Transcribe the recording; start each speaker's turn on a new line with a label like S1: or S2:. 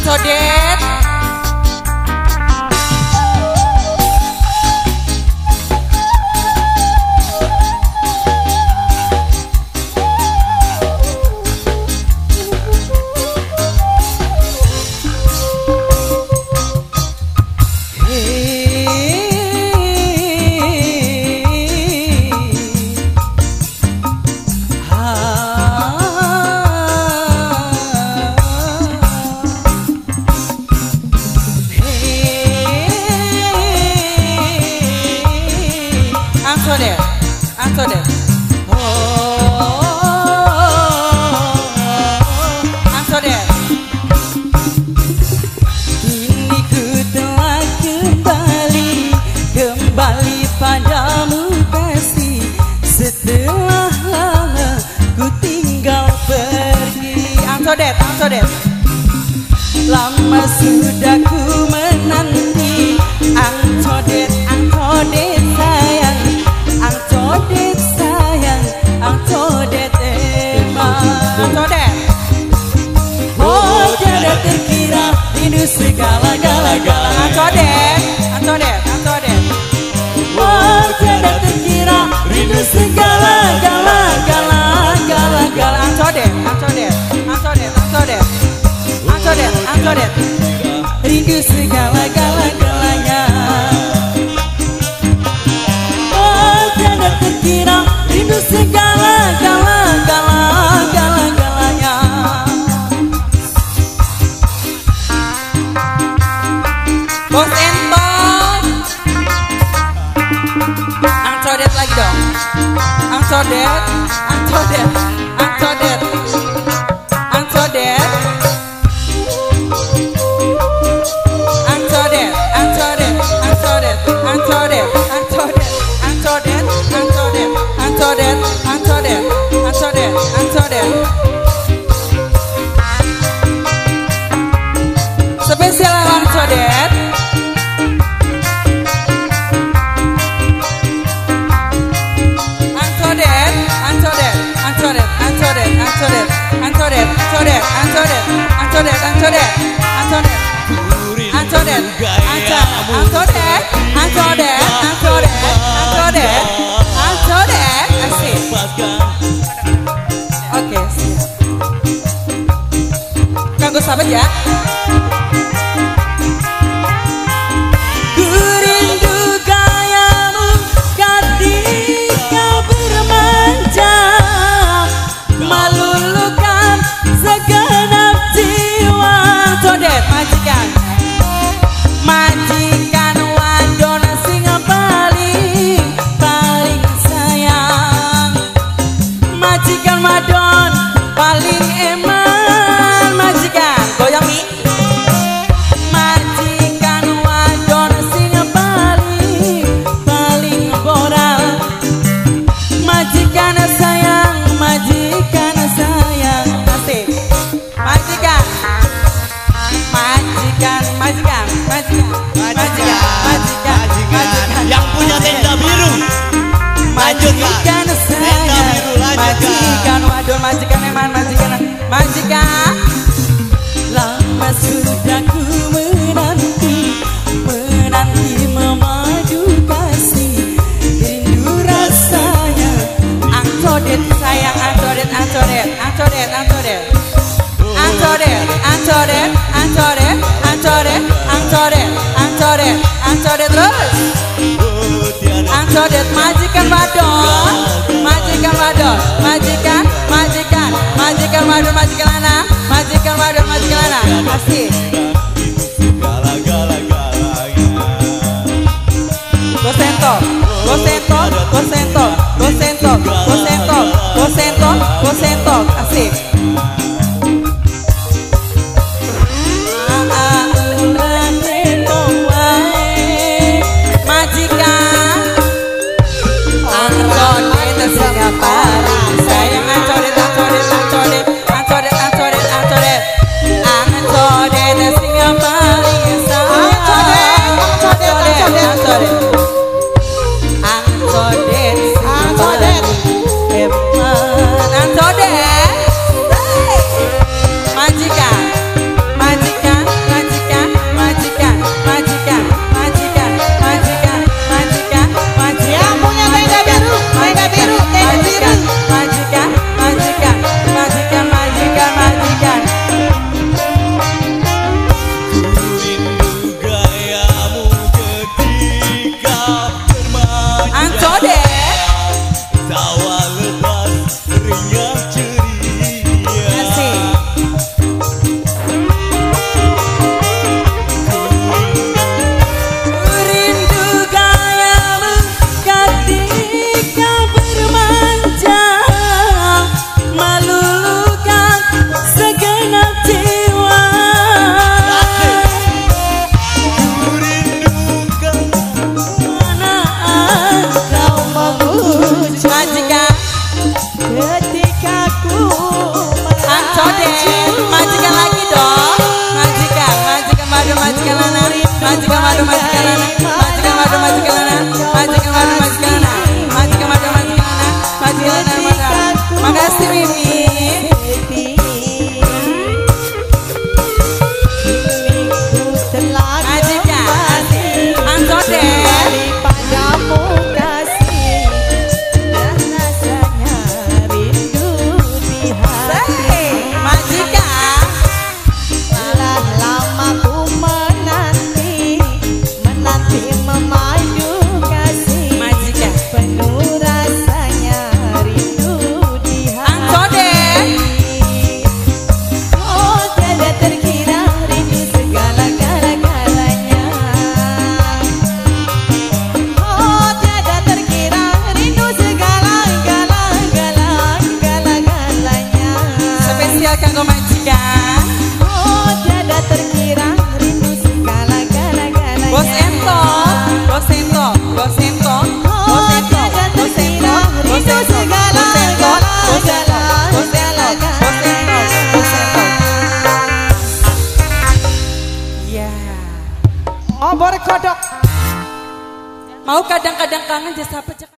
S1: Ancodet. Ancodet. Ancodet.
S2: Kini ku telah kembali padamu kasih. Setelah lama ku tinggal pergi.
S1: Ancodet.
S2: Lama sudah ku menanti. Ancodet sayang. Ancodet sayang, Ancodet emang.
S1: Ancodet.
S2: Oh tiada terkira rindu segala-gala-gala.
S1: Ancodet.
S2: Oh tiada terkira rindu segala-gala-gala.
S1: Ancodet.
S2: Rindu segala-gala-galanya. Oh tiada terkira rindu segala-gala-galanya.
S1: Bos Enton. Ancodet lagi dong. Ancodet. Spesial Ancodet. Asik. Oke, siap. Kanggo sahabat ya.
S2: Majikan wadon sing paling sayang. Majikan wadon paling eman. Majikan goyang mi. Majikan wadon sing paling boral. Majikan sayang.
S1: Asik. Majikan
S3: yang punya tenda biru.
S2: Majikan sayang.
S1: Majikan wadon, majikan eman, majikan.
S2: Lama sudah ku menanti memadu kasih. Rindu rasanya.
S1: Ancodet sayang, Ancodet terus. Ancodet majikan wadon, majikan wadon lana, asik. Gosentok, asik. Majikan Ancodet siapa? Sayang Ancodet singa paling sayang. Ancodet majikan.
S2: Oh tiada terkira rindu segala-gala-gala.
S1: Bos Ento, Bos Ento, Bos Ento, Bos Ento, Bos Ento, Bos Ento, Bos Ento, Bos Ento, Bos Ento, Bos Ento, Bos Ento. Ya.
S2: Oh borek kodok.
S1: Mau kadang-kadang kangen jasa apa?